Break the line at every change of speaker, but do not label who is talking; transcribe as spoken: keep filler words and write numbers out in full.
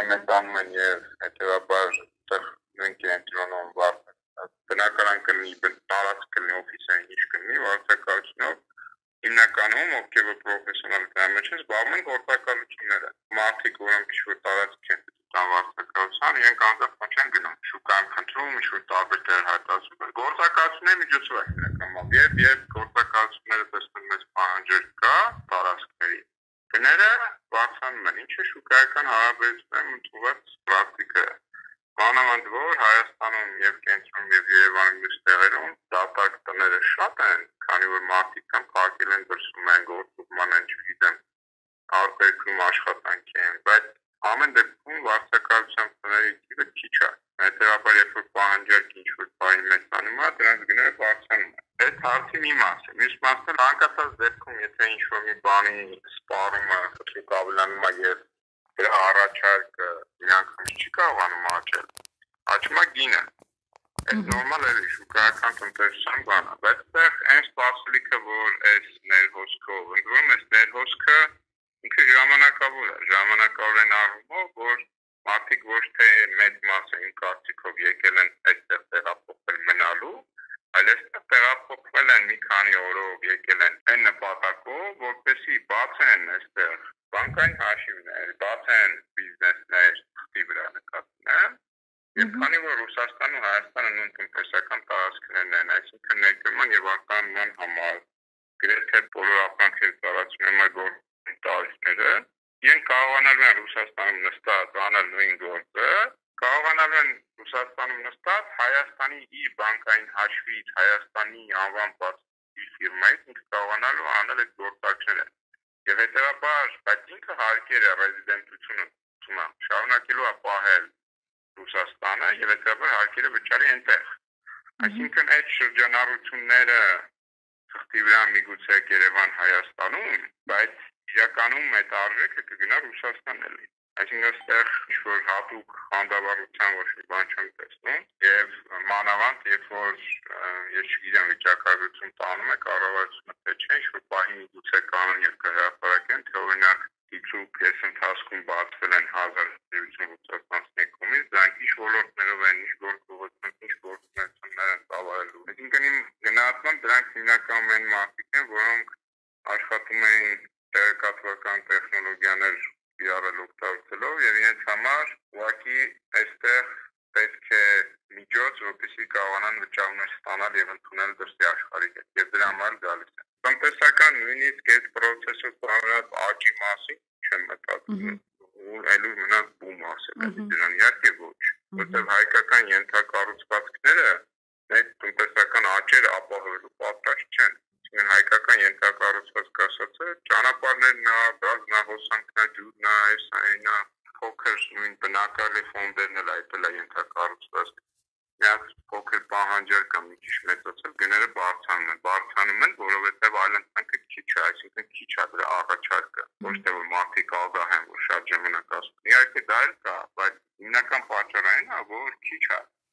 մեծանում են եւ հետեւաբար նույն կենտրոնում վարձ բնականon կլինի տարածք կլինի օֆիսային ինչ կլինի վարձակալությունով հիմնականում ովքեր պրոֆեսիոնալ կամեջ են զբաղվում են գործակալությունները մարդիկ որոնք ինչ-որ տարածք են տան վարձակալության իրենք անձամբ չեն գնում շուկայում խնդրում ինչ-որ տարբեր դեր հայտարարում են գործակալությունների միջոցով է հիմնականում եւ եւ գործակալությունները տեսնում մեծ պահանջեր կա տարածքների գները բացանում են ինչը շուկայական հարաբերություններում ընդունված պրակտիկա է մանավանդ որ Հայաստանում եւ կենտրոնում եւ Երևանում մյուս տեղերում դատարկ տները շատ են քանի որ մարդիկ կան փակել են դրսում են գործուղման են չգիտեմ արտերկրում աշխատանք են բայց ամեն դեպքում վարձակալության տների տիպը քիչ է հետեւաբար երբ որ պահանջարկ ինչ-որ բանի մեծանում է դրանց գները բարձրանում է այդ հարցի մի մասը մյուս մասը անկասած դեպքում եթե ինչ-որ մի բանի սպառումը շուտ ավելանում է եւ դրա առաջարկը միանգամից չի կարողանում աճել աճում է գինը այդ նորմալ է շուկայական տնտեսության բանը բայց այդտեղ այն սպասելիքը որ այս ներհոսքով ընդդեմ այս ներհոսքը ինքը ժամանակավոր է ժամանակավոր են առումով որ մարդիկ ոչ թե մեծ մասը իմ կարծիքով եկել են այդտեղ տեղափոխվել մնալու այլ այստեղ տեղափոխվել են մի քանի օրով եկել են այն նպատակով որպեսզի բացեն այստեղ բանկային հաշիվներ բացեն բիզնեսներ թղթի վրա նկատեն եւ քանի որ Ռուսաստանը ու Հայաստանը նույն տնտեսական տարածքներն են այսինքն ներկայման եւ արտանման համար գրեթե բոլոր ապրանքների տարածում են որ տարիքները իրենք կարողանալու են Ռուսաստանում նստած անել նույն գործը կարողանալու են Ռուսաստանում նստած Հայաստանի իր բանկային հաշվից Հայաստանի անվան բաց իր ֆիրմայից ինքը կարողանալու անել այդ գործարքները եւ հետեւաբար բայց ինքը հարկեր է ռեզիդենտությունը ցումա շարունակելու է պահել Ռուսաստանը եւ հետեւաբար հարկերը վճարի այնտեղ այսինքն այդ շրջանառությունները թղթի վրա միգուցե Երևան Հայաստանում բայց իրականում այդ արժեքը կգնա Ռուսաստան էլի այսինքն այստեղ ինչ-որ հատուկ խանդավառության ոչ մի բան չեմ տեսնում եւ մանավանդ երբ որ ես չգիտեմ վիճակագրություն տանում է կառավարությունը թե չէ ինչ-որ պահի միգուցե կանոն եւ կհրապարակեն թե օրինակ դիպլոմ ես ընթացքում բացվել են հազար ութսուն կոմից դրանք ինչ ոլորտներով են ինչ գործողություններ ինչ գործունեություններ են ծավալելու այսինքն իմ գնահատմամբ դրանք հիմնականում են մարդիկ են որոնք աշխատում են տեղեկատվական տեխնոլոգիաներ իրարել օգտագործելով եւ իրենց համար ուղղակի այստեղ պետք է միջոց որպեսզի կարողանան վճարումներ ստանալ եւ ընդունել դրսի աշխարհի հետ եւ դրա համար գալիս են տնտեսական նույնիսկ այս process-ը ծանրած աճի մասին չեմ մտածում ու այլու մնաց բում ասել դրան իհարկե ոչ որտեղ հայկական ենթակառուցվածքները այդ տնտեսական աճերը ապահովելու պատրաստ չեն Мен հայկական ենթակառուցվածք ասածը ճանապարհներն նա բազմահոսանքն ջուրն է այսինքն փոքր նույն բնակարանի ֆոնդերն էլ այդտեղ ենթակառուցվածք միած փոքր պահանջար կամ մի քիչ մեծացել գները բարձրանում են բարձրանում են որովհետև այլընտրանքը քիչ է այսինքն քիչ է դրա առաջարկը ոչ թե որ մարդիկ ագահ են որ շատ ժամանակ ասում իհարկե դա էլ կա բայց հիմնական պատճառը այն է որ քիչ է